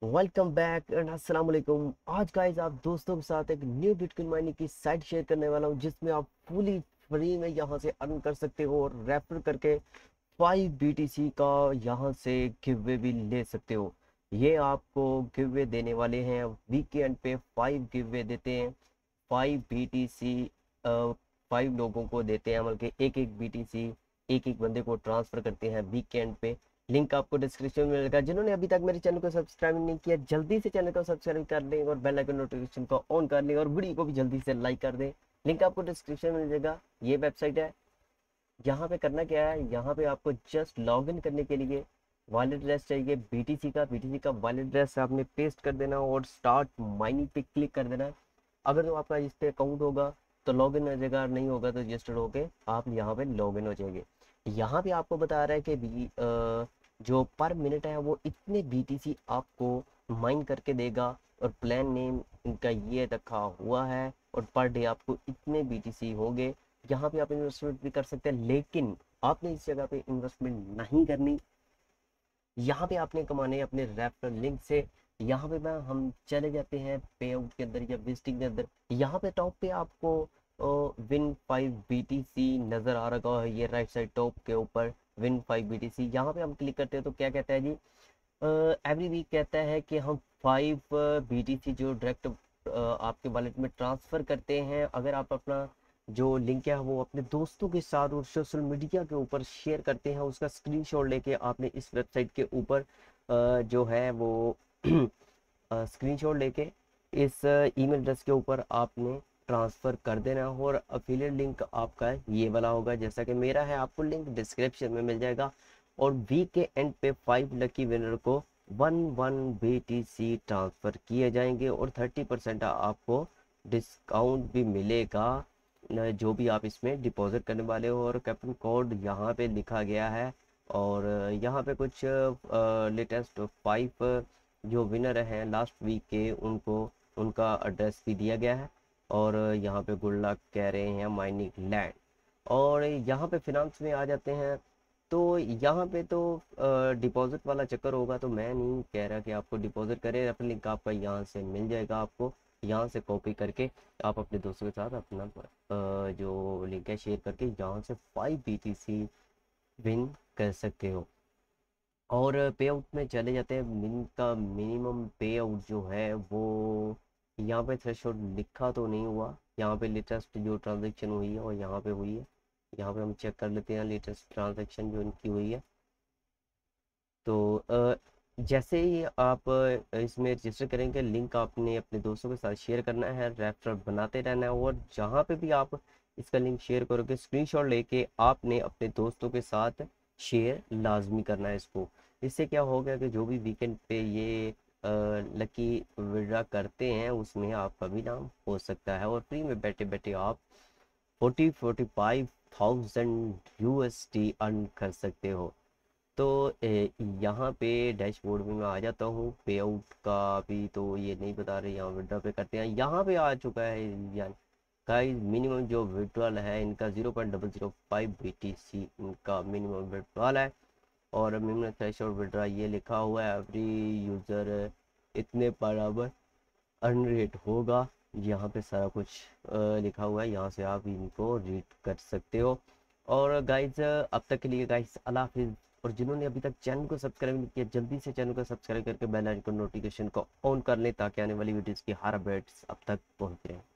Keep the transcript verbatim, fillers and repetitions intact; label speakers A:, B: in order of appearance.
A: Welcome back and अस्सलाम वालेकुम। आज गाइस आप दोस्तों के साथ एक न्यू बिटकॉइन माइनिंग की साइट शेयर करने वाला हूं, जिसमें आप फुली फ्री में यहां से अर्न कर सकते हो और रेफर करके फाइव बीटीसी का यहां से गिववे भी ले सकते हो। ये आपको गिववे देने वाले हैं, वीकेंड पे फाइव गिववे देते हैं। फाइव बीटीसी फाइव लोगों को देते हैं, बल्कि एक एक बीटीसी एक एक बंदे को ट्रांसफर करते हैं वीकेंड पे। लिंक आपको डिस्क्रिप्शन में मिलेगा। जिन्होंने अभी तक मेरे चैनल को सब्सक्राइब नहीं किया, जल्दी से चैनल को सब्सक्राइब कर लें और बेल आइकन नोटिफिकेशन को ऑन कर लें और वीडियो को भी जल्दी से लाइक कर दें। लिंक आपको डिस्क्रिप्शन में मिलेगा। ये वेबसाइट है। यहाँ पे करना क्या है, यहाँ पे आपको जस्ट लॉग इन करने के लिए वॉलेट एड्रेस चाहिए बीटीसी का। बीटीसी का वॉलेट एड्रेस आपने पेस्ट कर देना और स्टार्ट माइनिंग पे क्लिक कर देना है। अगर तो आपका इस पे अकाउंट होगा तो लॉग इन हो जाएगा, नहीं होगा तो रजिस्टर्ड होके आप यहाँ पे लॉग इन हो जाएंगे। यहाँ पे आपको बता रहा है कि भी अ, जो पर मिनट है वो इतने बीटीसी आपको माइन करके देगा, और प्लान नेम इनका ये रखा हुआ है, और पर डे आपको इतने बीटीसी होंगे। यहाँ पे आप इन्वेस्टमेंट भी कर सकते हैं, लेकिन आपने इस जगह पे इन्वेस्टमेंट नहीं करनी। यहाँ पे आपने कमाने हैं अपने रेफरल लिंक से। यहाँ पे मैं हम चले जाते हैं पे आउट के अंदर या विजिटिंग के अंदर। यहाँ पे टॉप पे आपको विन फाइव बीटीसी नजर आ रहा है, ये राइट साइड टॉप के ऊपर विन फाइव बीटीसी। यहाँ पे हम क्लिक करते हैं तो क्या कहता है जी, एवरी वीक कहता है कि हम फाइव बीटीसी जो डायरेक्ट आपके वॉलेट में ट्रांसफर करते हैं। अगर आप अपना जो लिंक है वो अपने दोस्तों के साथ और सोशल मीडिया के ऊपर शेयर करते हैं, उसका स्क्रीनशॉट लेके आपने इस वेबसाइट के ऊपर अ, जो है वो स्क्रीनशॉट लेके इस ईमेल एड्रेस के ऊपर आपने ट्रांसफ़र कर देना हो। और अफिलिएट लिंक आपका ये वाला होगा, जैसा कि मेरा है, आपको लिंक डिस्क्रिप्शन में मिल जाएगा। और वीक के एंड पे फाइव लकी विनर को one one B T C transfer किए जाएंगे और थर्टी परसेंट आपको डिस्काउंट भी मिलेगा न, जो भी आप इसमें डिपॉजिट करने वाले हो। और कैप्टन कोड यहाँ पे लिखा गया है। और यहाँ पे कुछ लेटेस्ट फाइव जो विनर हैं लास्ट वीक के, उनको उनका एड्रेस भी दिया गया है। और यहाँ पे गुड लक कह रहे हैं माइनिंग लैंड। और यहाँ पे फिनांस में आ जाते हैं तो यहाँ पे तो डिपॉजिट वाला चक्कर होगा, तो मैं नहीं कह रहा कि आपको डिपॉजिट करें। रेफरल लिंक आपका यहाँ से मिल जाएगा, आपको यहाँ से कॉपी करके आप अपने दोस्तों के साथ अपना अ, जो लिंक है शेयर करके यहाँ से फाइव बीटीसी विन कर सकते हो। और पे आउट में चले जाते हैं। मिन का मिनिमम पे आउट जो है वो यहाँ पे थ्रेशोल्ड लिखा तो नहीं हुआ। यहाँ पे लेटेस्ट जो ट्रांजैक्शन हुई है और यहाँ पे हुई है। यहाँ पे हम चेक कर लेते हैं लेटेस्ट ट्रांजैक्शन जो इनकी हुई है। तो अ, जैसे ही आप अ, इसमें रजिस्टर करेंगे, लिंक आपने अपने दोस्तों के साथ शेयर करना है, रेफरल बनाते रहना है। और जहाँ पे भी आप इसका लिंक शेयर करोगे, स्क्रीनशॉट लेके आपने अपने दोस्तों के साथ शेयर लाजमी करना है इसको। इससे क्या होगा कि जो भी वीकेंड पे ये लकी विड्रा करते हैं उसमें आपका भी नाम हो सकता है, और फ्री में बैठे बैठे आप forty forty five thousand U S D earn कर सकते हो। तो ए, यहाँ पे डैशबोर्ड में मैं आ जाता हूँ। पे आउट का भी तो ये नहीं बता रहे, यहाँ विड्रॉ पे करते हैं, यहाँ पे आ चुका है यानी गाइस। मिनिमम जो विड्रॉल है इनका zero point double zero five B T C इनका मिनिमम विड्रॉल है। और मिनिमम थ्रेशोल्ड विड्रॉ ये लिखा हुआ है, एवरी यूज़र इतने बराबर अर्न रेट होगा। यहाँ पे सारा कुछ अ, लिखा हुआ है, यहाँ से आप इनको रीड कर सकते हो। और गाइज अब तक के लिए गाइज अल्लाह हाफिज़। और जिन्होंने अभी तक चैनल को सब्सक्राइब नहीं किया, जल्दी से चैनल को सब्सक्राइब करके बेल आइकन नोटिफिकेशन को ऑन कर लें, ताकि आने वाली वीडियोस की हर अपडेट्स अब तक पहुँच रहे।